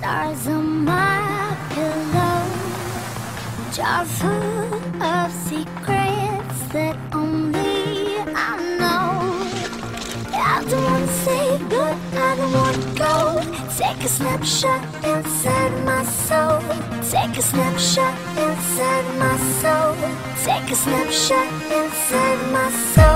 Stars on my pillow, jar full of secrets that only I know. I don't wanna say, but I don't wanna go. Take a snapshot inside my soul. Take a snapshot inside my soul. Take a snapshot inside my soul.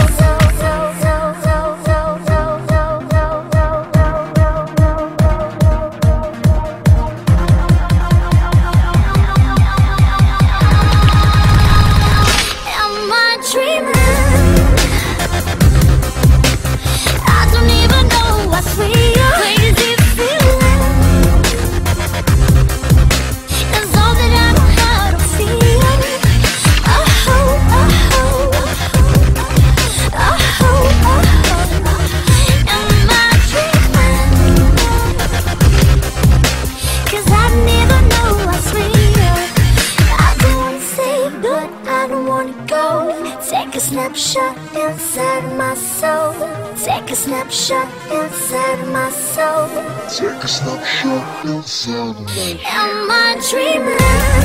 Take a snapshot inside my soul. Take a snapshot inside my soul. Take a snapshot inside my soul. Am I dreaming?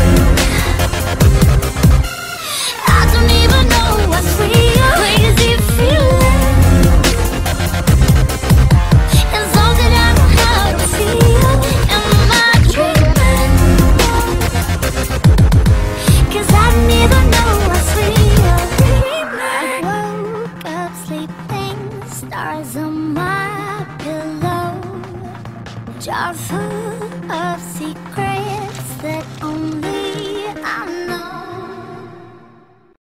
I don't even know what's real. Crazy feeling is all that I know how to feel. Am I dreaming? 'Cause I don't even know what's real. I woke up sleeping, stars on my pillow, jar full of secrets.